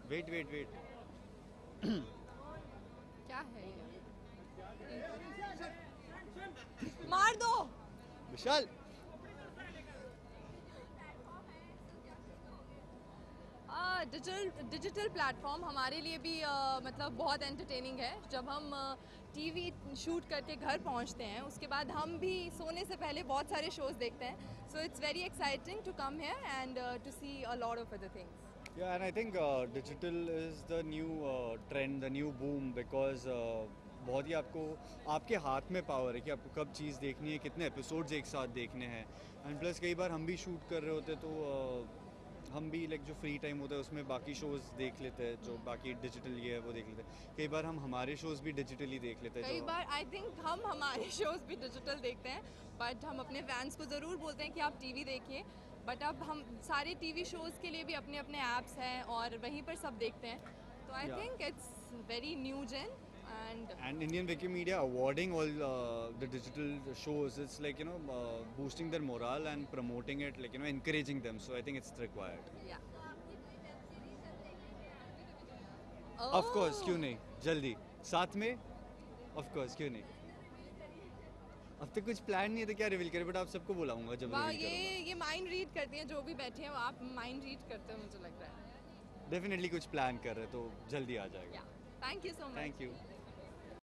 Wait wait wait. क्या है ये? मार दो। विशाल। डिजिटल प्लेटफॉर्म हमारे लिए भी मतलब बहुत एंटरटेनिंग है। जब हम टीवी शूट करके घर पहुंचते हैं, उसके बाद हम भी सोने से पहले बहुत सारे शोज़ देखते हैं। So it's very exciting to come here and to see a lot of other things. Yeah, and I think digital is the new trend, the new boom because बहुत ही आपको आपके हाथ में पावर है कि आपको कब चीज़ देखनी है, कितने एपिसोड्स एक साथ देखने हैं। एंड प्लस कई बार हम भी शूट कर रहे होते तो हम भी लाइक जो फ्री टाइम होता है उसमें बाकी शोज़ देख लेते हैं, जो बाकी डिजिटल ये है वो देख लेते हैं। कई बार हम हमारे शोज़ भी डिजिटली देख लेते हैं कई जो। बार आई थिंक हम हमारे शोज़ भी डिजिटल देखते हैं, बट हम अपने फैंस को ज़रूर बोलते हैं कि आप टीवी देखिए। बट अब हम सारे टीवी शोज़ के लिए भी अपने अपने ऐप्स हैं और वहीं पर सब देखते हैं। तो आई या think it's very new gen and and Indian Wikimedia awarding all the digital shows, it's like boosting their morale and promoting it, like encouraging them. So I think it's required. या Of course, क्यों नहीं, जल्दी साथ में, of course क्यों नहीं। अब तक कुछ प्लान नहीं है तो क्या रिवील करें, बट आप सबको बुलाऊंगा जब वाह, रिवील करूंगा। ये माइंड रीड करती हैं जो भी बैठे हैं, वो आप माइंड रीड करते हैं मुझे लग रहा है। डेफिनेटली कुछ प्लान कर रहे हैं तो जल्दी आ जाएगा। या thank you so much. Thank you.